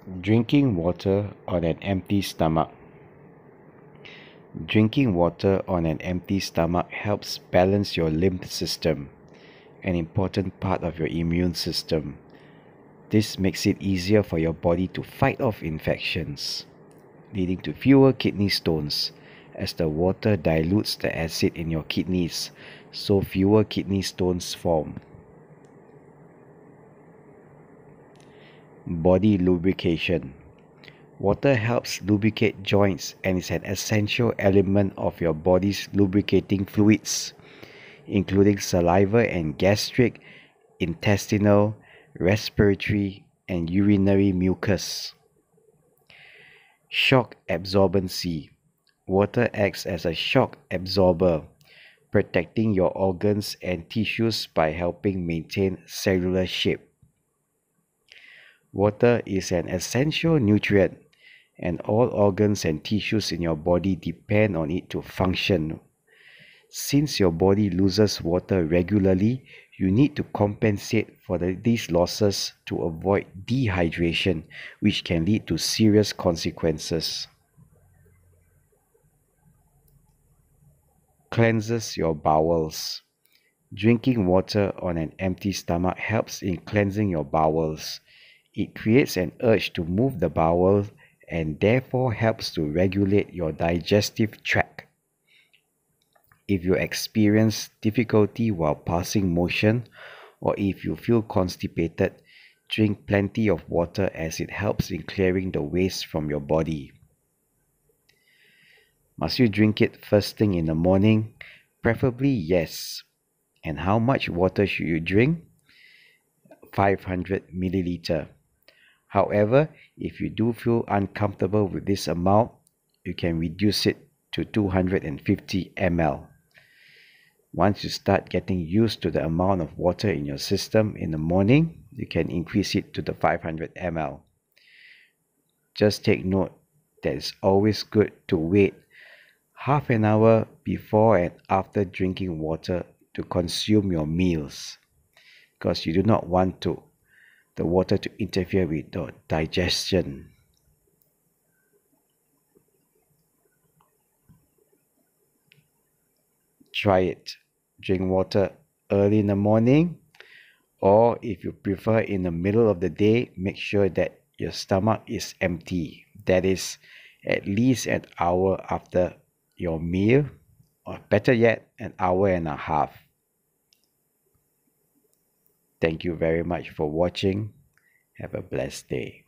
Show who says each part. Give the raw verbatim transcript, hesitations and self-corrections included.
Speaker 1: Drinking water on an empty stomach. Drinking water on an empty stomach helps balance your lymph system, an important part of your immune system. This makes it easier for your body to fight off infections, leading to fewer kidney stones, as the water dilutes the acid in your kidneys, so fewer kidney stones form. Body lubrication. Water helps lubricate joints and is an essential element of your body's lubricating fluids, including saliva and gastric, intestinal, respiratory, and urinary mucus. Shock absorbency. Water acts as a shock absorber, protecting your organs and tissues by helping maintain cellular shape. Water is an essential nutrient, and all organs and tissues in your body depend on it to function. Since your body loses water regularly, you need to compensate for the, these losses to avoid dehydration, which can lead to serious consequences. Cleanses your bowels. Drinking water on an empty stomach helps in cleansing your bowels. It creates an urge to move the bowel and therefore helps to regulate your digestive tract. If you experience difficulty while passing motion, or if you feel constipated, drink plenty of water as it helps in clearing the waste from your body. Must you drink it first thing in the morning? Preferably yes. And how much water should you drink? five hundred milliliter. However, if you do feel uncomfortable with this amount, you can reduce it to two hundred fifty milliliters. Once you start getting used to the amount of water in your system in the morning, you can increase it to the five hundred milliliters. Just take note that it's always good to wait half an hour before and after drinking water to consume your meals, because you do not want to the water to interfere with the digestion. Try it. Drink water early in the morning, or if you prefer in the middle of the day, make sure that your stomach is empty. That is at least an hour after your meal, or better yet, an hour and a half. Thank you very much for watching. Have a blessed day.